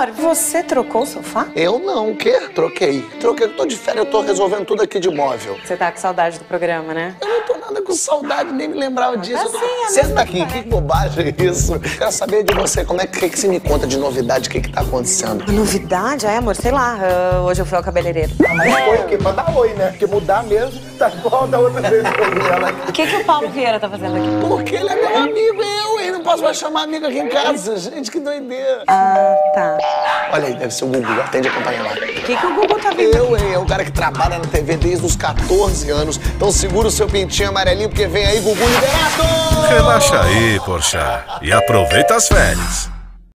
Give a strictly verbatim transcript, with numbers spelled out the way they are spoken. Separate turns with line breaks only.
Amor, você trocou o sofá?
Eu não, o quê? Troquei. Troquei, eu tô de férias, eu tô resolvendo tudo aqui de móvel.
Você tá com saudade do programa, né?
Eu não tô nada com saudade, nem me lembrava disso.
Tá sim, é
Senta
mesmo
aqui, que bobagem é isso? Quero saber de você, como é que, que você me conta de novidade, o que que tá acontecendo?
A novidade? Ai, amor, sei lá. uh, hoje eu fui ao cabeleireiro.
Ah, mas foi o quê? Pra dar oi, né? Porque mudar mesmo tá igual da outra vez que eu vi ela aqui.
O que que o Paulo Vieira tá fazendo aqui?
Porque ele é meu amigo, eu, hein? Não posso mais chamar amigo aqui em casa. Gente, que doideira.
Ah, tá.
Olha aí, deve ser o Gugu, atende e acompanha lá.
O que que o Google tá vendo?
Eu, hein? É o cara que trabalha na T V desde os quatorze anos. Então segura o seu pintinho amarelinho, porque vem aí Gugu Liberato!
Relaxa aí, Porchat, e aproveita as férias.